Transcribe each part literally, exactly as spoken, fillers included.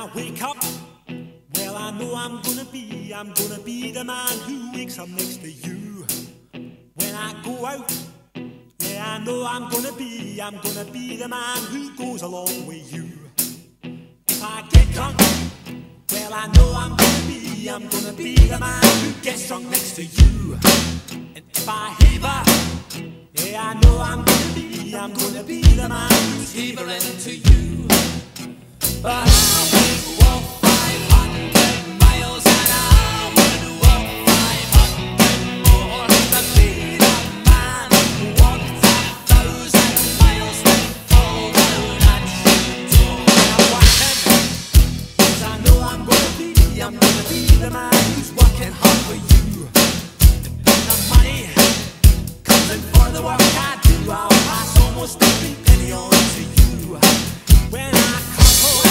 I wake up, well, I know I'm gonna be, I'm gonna be the man who wakes up next to you. When I go out, yeah, I know I'm gonna be, I'm gonna be the man who goes along with you. If I get drunk, well, I know I'm gonna be, I'm gonna be the man who gets drunk next to you. And if I heaver, yeah, I know I'm gonna be, I'm gonna be the man who's heavering to you. But I would walk five hundred miles and I would walk five hundred more to be the man who walked a thousand miles to fall down at your door. Now working, 'cause I know I'm gonna be, I'm gonna be the man who's working hard for you. And when the money comes in for the work I do, I'll pass almost every penny on to you. When I come home,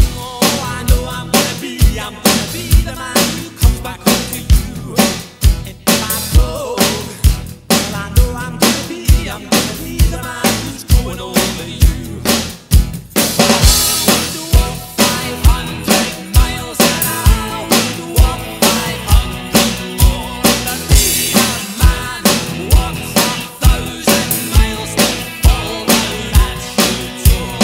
I'm gonna be the man who comes back home to you. And if I go, well, I know I'm gonna be, I'm gonna be the man who's going over you. I would walk five hundred miles and I would walk five hundred more to be the man who walks a thousand miles to fall down at your door.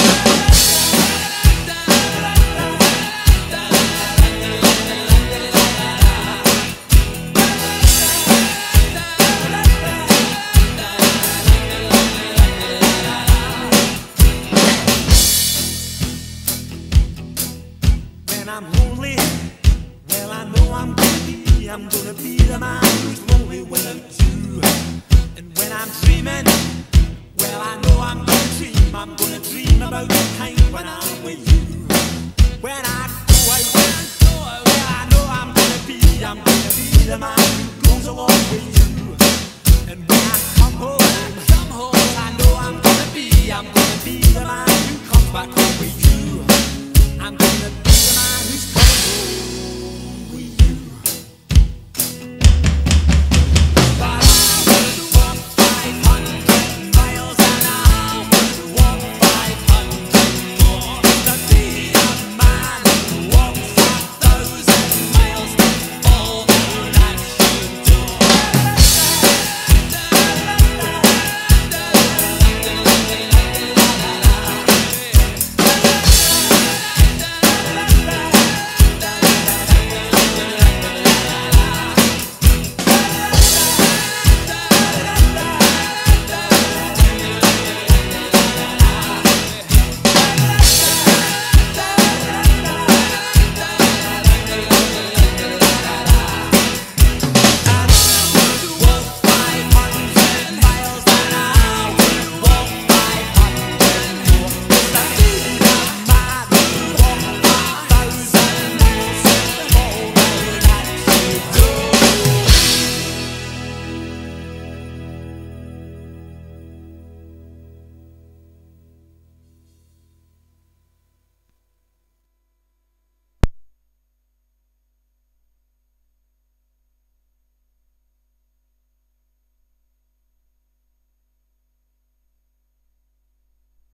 When I'm lonely, well, I know I'm gonna be, I'm gonna be the man who's lonely without you. And when I'm dreaming, well, I know I'm gonna dream, I'm gonna dream about the time when I'm with you. When I go out, well, I know I'm gonna be, I'm gonna be the man who goes along with you. And when I come home, well, I know I'm gonna be, I'm gonna be the man who comes back home with you.